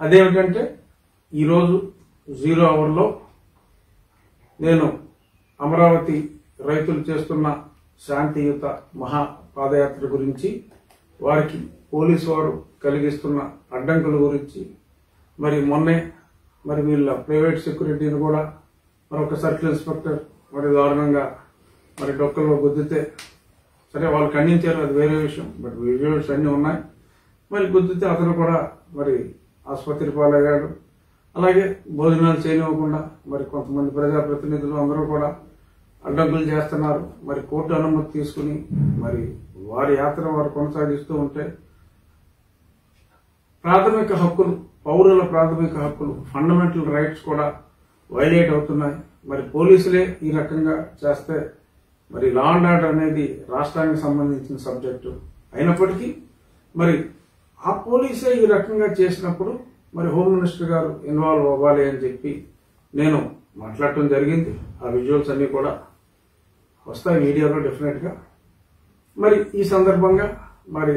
అదేమిటంటే ఈరోజు 0 అవర్లో నేను అమరావతి రైతులు చేస్తున్న శాంతియుత మహా పాదయాత్ర గురించి, వారికి పోలీసు వారు కలిగిస్తున్న అడ్డంకుల గురించి, మరి మొన్నే మరి వీళ్ళ ప్రైవేట్ సెక్యూరిటీని కూడా మరొక సర్కిల్ ఇన్స్పెక్టర్ మరి దారుణంగా మరి డొక్కల్లో గుద్దితే, సరే వాళ్ళు ఖండించారు, అది వేరే విషయం, బట్ విజువల్స్ అన్నీ ఉన్నాయి. మరి గుద్దితే అతను కూడా మరి ఆసుపత్రి పాలయ్యాడు. అలాగే భోజనాలు చేయనివ్వకుండా మరి కొంతమంది ప్రజాప్రతినిధులు అందరూ కూడా అడ్డంకులు చేస్తున్నారు. మరి కోర్టు అనుమతి తీసుకుని మరి వారి యాత్ర వారు కొనసాగిస్తూ ఉంటే ప్రాథమిక హక్కులు, పౌరుల ప్రాథమిక హక్కులు, ఫండమెంటల్ రైట్స్ కూడా వైలేట్ అవుతున్నాయి. మరి పోలీసులే ఈ రకంగా చేస్తే మరి లా అండ్ ఆర్డర్ అనేది రాష్ట్రానికి సంబంధించిన సబ్జెక్టు అయినప్పటికీ మరి ఆ పోలీసే ఈ రకంగా చేసినప్పుడు మరి హోమ్ మినిస్టర్ గారు ఇన్వాల్వ్ అవ్వాలి అని చెప్పి నేను మాట్లాడటం జరిగింది. ఆ విజువల్స్ అన్ని కూడా వస్తాయి వీడియోలో డెఫినెట్గా. మరి ఈ సందర్భంగా మరి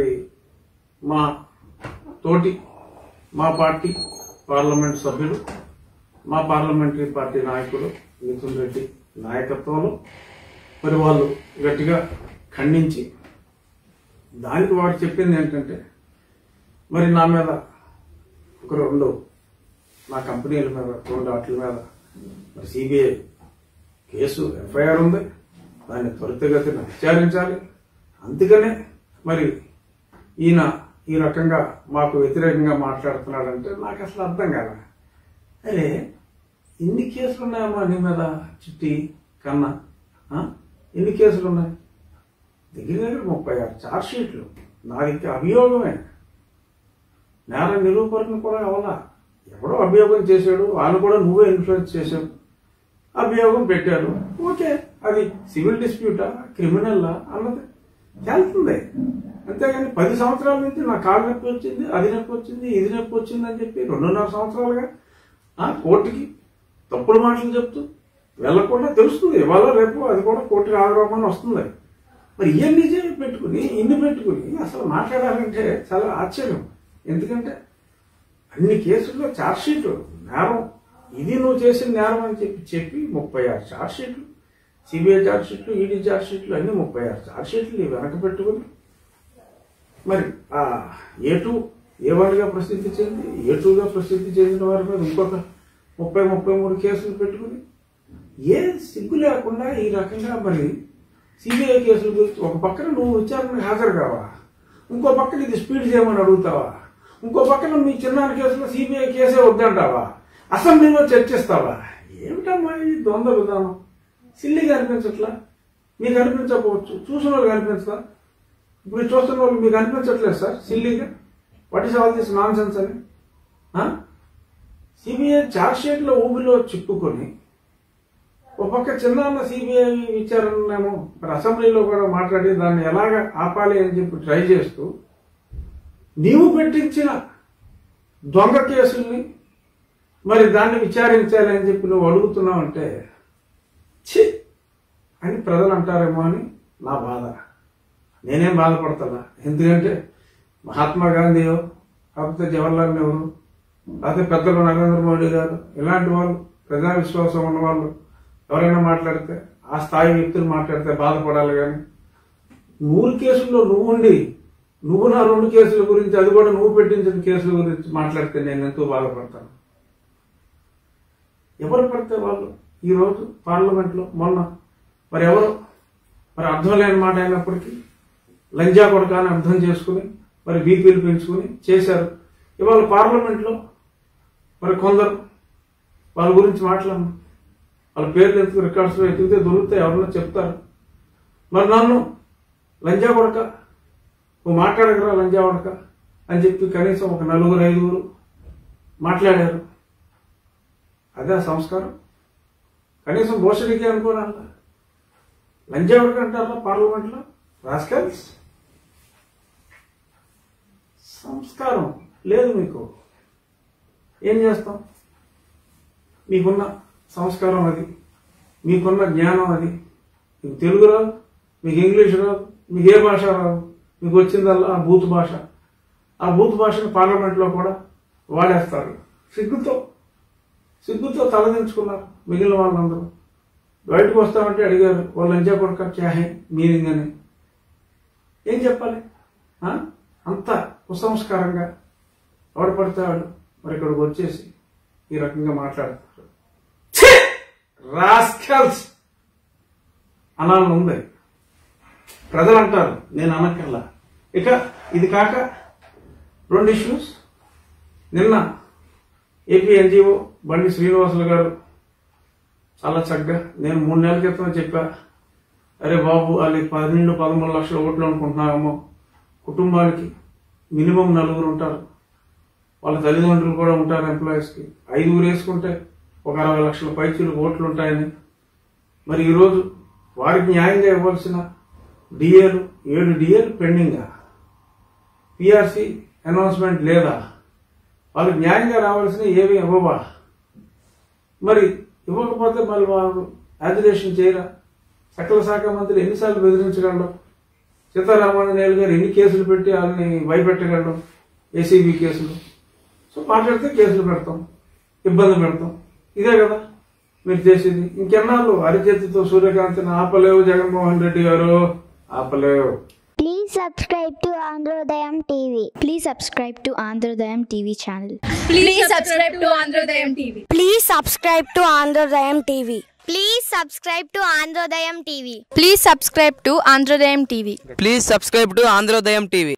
మా పార్టీ పార్లమెంట్ సభ్యులు, మా పార్లమెంటరీ పార్టీ నాయకుడు మిథున్ రెడ్డి నాయకత్వంలో మరి వాళ్ళు గట్టిగా ఖండించి, దానికి వాడు చెప్పింది ఏంటంటే మరి నా మీద ఒక 2 నా కంపెనీల మీద 2 వాటి మీద మరి సిబిఐ కేసు ఎఫ్ఐఆర్ ఉంది, దాన్ని త్వరితగతిన విచారించాలి. అందుకనే మరి ఈయన ఈ రకంగా మాకు వ్యతిరేకంగా మాట్లాడుతున్నాడంటే నాకు అసలు అర్థం కాదు. అరే ఎన్ని కేసులు ఉన్నాయమ్మా నీ మీద చిట్టి కన్నా? ఎన్ని కేసులు ఉన్నాయి? దగ్గర 36 ఛార్జ్ షీట్లు. నాది ఇంకా అభియోగమే, నేర నిరూపణ కూడా అవలా. ఎవడో అభియోగం చేశాడు, వాళ్ళు కూడా నువ్వే ఇన్ఫ్లుయెన్స్ చేశావు, అభియోగం పెట్టారు. ఓకే, అది సివిల్ డిస్ప్యూటా క్రిమినల్లా అన్నది తేలుతుంది. అంతేగాని 10 సంవత్సరాల నుంచి నా కాళ్ళు నొప్పి వచ్చింది, అది నొప్పి వచ్చింది, ఇది నొప్పి వచ్చింది అని చెప్పి 2.5 సంవత్సరాలుగా కోర్టుకి తప్పుడు మాటలు చెప్తూ వెళ్లకుండా తెలుస్తుంది ఇవాళ రేపు అది కూడా కోర్టుకి ఆగ్రహమని వస్తుంది. మరి ఇవన్నీ పెట్టుకుని అసలు మాట్లాడాలంటే చాలా ఆశ్చర్యం. ఎందుకంటే అన్ని కేసుల్లో ఛార్జ్ షీట్ నేరం, ఇది నువ్వు చేసిన నేరం అని చెప్పి 36 ఛార్జ్ షీట్లు, సిబిఐ ఛార్జ్ షీట్లు, ఈడీ ఛార్జ్ షీట్లు, అన్ని 36 ఛార్జ్ షీట్లు వెనక పెట్టుకుని మరి A1గా ప్రసిద్ధి చెంది A2గా ప్రసిద్ధి చెందిన వారి మీద ఇంకొక 33 కేసులు పెట్టుకుని ఏ సిగ్గు లేకుండా ఈ రకంగా మరి సిబిఐ కేసుల గురించి ఒక పక్కన నువ్వు విచారణకు హాజరు కావా, ఇంకో పక్కన ఇది స్పీడ్ చేయమని అడుగుతావా, ఇంకో పక్కన మీ చిన్నారి కేసులో సిబిఐ కేసే వద్దంటావా, అసెంబ్లీలో చర్చిస్తావా? ఏమిటమ్మా ఈ ద్వంద్వ విధానం? సిల్లిగా అనిపించట్లా? మీకు అనిపించకపోవచ్చు, చూసిన వాళ్ళు కనిపించదా? ఇప్పుడు చూస్తున్న వాళ్ళు మీకు అనిపించట్లేదు సార్ సిల్లిగా? What is all this nonsense అని? సిబిఐ ఛార్జ్ షీట్లో ఊబిలో చిక్కుకొని ఒక పక్క చిన్న సిబిఐ విచారణేమో మరి అసెంబ్లీలో కూడా మాట్లాడి దాన్ని ఎలాగ ఆపాలి అని చెప్పి ట్రై చేస్తూ నీవు పెట్టించిన దొంగ కేసుల్ని మరి దాన్ని విచారించాలి అని చెప్పి నువ్వు అడుగుతున్నావంటే ఛీ అని ప్రజలు అంటారేమో అని నా బాధ. నేనేం బాధపడతా, ఎందుకంటే మహాత్మా గాంధీయో కాకపోతే జవహర్లాల్ నెహ్రూ లేకపోతే పెద్దలు నరేంద్ర మోడీ గారు ఇలాంటి వాళ్ళు ప్రజా విశ్వాసం ఉన్న వాళ్ళు ఎవరైనా మాట్లాడితే, ఆ స్థాయి వ్యక్తులు మాట్లాడితే బాధపడాలి. కానీ 100 కేసుల్లో నువ్వు నా 2 కేసుల గురించి, అది కూడా నువ్వు పెట్టించిన కేసుల గురించి మాట్లాడితే నేను ఎంతో బాధపడతాను. ఎవరు పడితే వాళ్ళు ఈరోజు పార్లమెంట్లో మొన్న మరి ఎవరు మరి అర్థం లేని మాట అయినప్పటికీ లంజా కొడక అని అర్థం చేసుకుని మరి బీపీలు పెంచుకుని చేశారు. ఇవాళ పార్లమెంట్లో మరి కొందరు వాళ్ళ గురించి మాట్లాడను, వాళ్ళ పేర్లు ఎందుకు రికార్డ్స్లో ఎతికితే దొరికితే ఎవరన్నా చెప్తారు. మరి నన్ను లంజా కొడక, నువ్వు మాట్లాడగరా లంజా కొడక అని చెప్పి కనీసం ఒక 4-5 మాట్లాడారు. అదే సంస్కారం? కనీసం భోషడికి అనుకోనల్లా లంజా కొడక అంటారా పార్లమెంట్లో? రాస్కల్స్, సంస్కారం లేదు మీకు. ఏం చేస్తాం? మీకున్న సంస్కారం అది, మీకున్న జ్ఞానం అది. మీకు తెలుగు రాదు, మీకు ఇంగ్లీష్ రాదు, మీకు ఏ భాష రాదు, మీకు వచ్చిందల్లా ఆ బూత్ భాష. ఆ బూత్ భాషను పార్లమెంట్లో కూడా వాడేస్తారు. సిగ్గుతో తలదించుకున్నారు మిగిలిన వాళ్ళందరూ. బయటకు వస్తామంటే అడిగారు, వాళ్ళు లంచా కొడక క్యాహే మీనింగ్ అని. ఏం చెప్పాలి? అంత కుసంస్కారంగా ఎవడు పడతాడు మరి ఇక్కడికి వచ్చేసి ఈ రకంగా మాట్లాడతారు. రాస్కల్స్ అనాలని ఉంది. ప్రజలు అంటారు, నేను అనక్కర్లా. ఇక ఇది కాక 2 ఇష్యూస్. నిన్న ఏపీ ఎన్జిఓ బండి శ్రీనివాసులు గారు చాలా చక్కగా, నేను 3 నెలల క్రితం చెప్పా, అరే బాబు అది 12-13 లక్షల ఓట్లు అనుకుంటున్నామో, కుటుంబానికి మినిమం 4 ఉంటారు, వాళ్ళ తల్లిదండ్రులు కూడా ఉంటారు, ఎంప్లాయీస్కి 5 వేసుకుంటే ఒక 60 లక్షల పైచీలకు ఓట్లు ఉంటాయని. మరి ఈరోజు వారికి న్యాయంగా ఇవ్వాల్సిన డిఏలు 7 డిఏలు పెండింగా, పిఆర్సీ అనౌన్స్మెంట్ లేదా, వాళ్ళకి న్యాయంగా రావాల్సిన ఏమి ఇవ్వవా? మరి ఇవ్వకపోతే మళ్ళీ వాళ్ళు యాజిటేషన్ చేయరా? సకల శాఖ మంత్రి ఎన్నిసార్లు బెదిరించగలడు? సీతారామాంజనేయులు గారు ఎన్ని కేసులు పెట్టి వాళ్ళని భయపెట్టగలడు? ఏసీబీ కేసులు. సో మాట్లాడితే కేసులు పెడతాం, ఇబ్బంది పెడతాం. ఇదే కదా మీరు చేసేది. ఇంకెన్నాళ్ళు అరిచేతితో సూర్యకాంతిని ఆపలేవు జగన్మోహన్ రెడ్డి గారు, ఆపలేవు. Please subscribe to Andhrodayam TV. Please subscribe to Andhrodayam TV channel. Please subscribe to Andhrodayam TV. Please subscribe to Andhrodayam TV. Please subscribe to Andhrodayam TV. Please subscribe to Andhrodayam TV. Please subscribe to Andhrodayam TV.